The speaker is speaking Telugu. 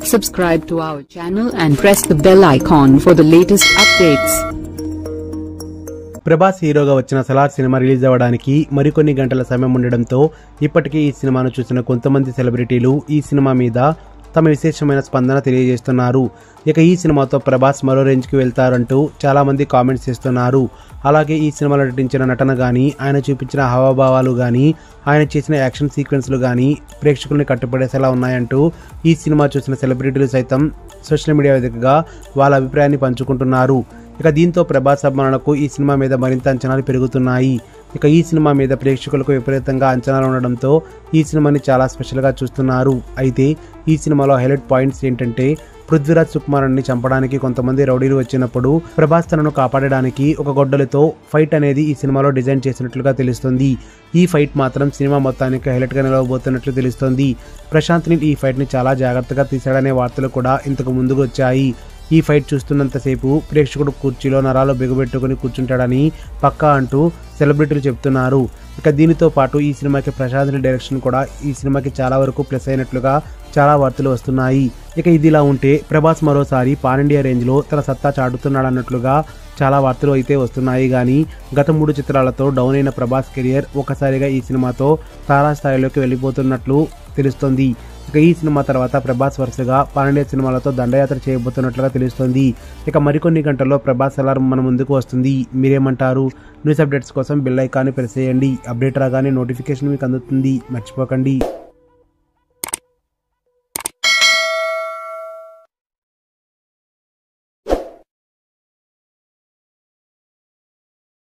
Subscribe to our channel and press the bell icon for the latest updates. Prabhas హీరోగా వచ్చిన సలార్ సినిమా రిలీజ్ అవ్వడానికి మరికొన్ని గంటల సమయం ఉండడంతో ఇప్పటికే ఈ సినిమాను చూసిన కొంతమంది సెలబ్రిటీలు ఈ సినిమా మీద తమ విశేషమైన స్పందన తెలియజేస్తున్నారు. ఇక ఈ సినిమాతో ప్రభాస్ మరో రేంజ్కి వెళ్తారంటూ చాలా మంది కామెంట్స్ చేస్తున్నారు. అలాగే ఈ సినిమాలో నటించిన నటన గానీ, ఆయన చూపించిన హావభావాలు గానీ, ఆయన చేసిన యాక్షన్ సీక్వెన్స్లు గానీ ప్రేక్షకుల్ని కట్టుపడేసేలా ఉన్నాయంటూ ఈ సినిమా చూసిన సెలబ్రిటీలు సైతం సోషల్ మీడియా వేదికగా వాళ్ళ అభిప్రాయాన్ని పంచుకుంటున్నారు. ఇక దీంతో ప్రభాస్ అభిమానులకు ఈ సినిమా మీద మరింత అంచనాలు పెరుగుతున్నాయి. ఇక ఈ సినిమా మీద ప్రేక్షకులకు విపరీతంగా అంచనాలు ఉండడంతో ఈ సినిమాని చాలా స్పెషల్గా చూస్తున్నారు. అయితే ఈ సినిమాలో హైలైట్ పాయింట్స్ ఏంటంటే, పృథ్వీరాజ్ సుకుమారాన్ని చంపడానికి కొంతమంది రౌడీలు వచ్చినప్పుడు ప్రభాస్ తనను కాపాడడానికి ఒక గొడ్డలితో ఫైట్ అనేది ఈ సినిమాలో డిజైన్ చేసినట్లుగా తెలుస్తుంది. ఈ ఫైట్ మాత్రం సినిమా మొత్తానికి హైలైట్గా నిలవబోతున్నట్లు తెలుస్తుంది. ప్రశాంత్ నీల్ ఈ ఫైట్ని చాలా జాగ్రత్తగా తీశాడనే వార్తలు కూడా ఇంతకు ముందుకు వచ్చాయి. ఈ ఫైట్ చూస్తున్నంతసేపు ప్రేక్షకుడు కుర్చీలో నరాలు బిగబెట్టుకుని కూర్చుంటాడని పక్కా అంటూ సెలబ్రిటీలు చెప్తున్నారు. ఇక దీనితో పాటు ఈ సినిమాకి ప్రశాంత్ నీల్ డైరెక్షన్ కూడా ఈ సినిమాకి చాలా వరకు ప్లస్ అయినట్లుగా చాలా వార్తలు వస్తున్నాయి. ఇక ఇదిలా ఉంటే ప్రభాస్ మరోసారి పాన్ ఇండియా రేంజ్లో తన సత్తా చాటుతున్నాడన్నట్లుగా చాలా వార్తలు అయితే వస్తున్నాయి. కానీ గత 3 చిత్రాలతో డౌన్ అయిన ప్రభాస్ కెరియర్ ఒక్కసారిగా ఈ సినిమాతో తారాస్థాయిలోకి వెళ్ళిపోతున్నట్లు తెలుస్తోంది. ఇక ఈ సినిమా తర్వాత ప్రభాస్ వరుసగా పాన్ ఇండియా సినిమాలతో దండయాత్ర చేయబోతున్నట్లుగా తెలుస్తోంది. ఇక మరికొన్ని గంటల్లో ప్రభాస్ సలార్ మన ముందుకు వస్తుంది. మీరేమంటారు? న్యూస్ అప్డేట్స్ కోసం బెల్ ఐకాన్ని ప్రెస్ చేయండి. అప్డేట్ రాగానే నోటిఫికేషన్ మీకు అందుతుంది. మర్చిపోకండి.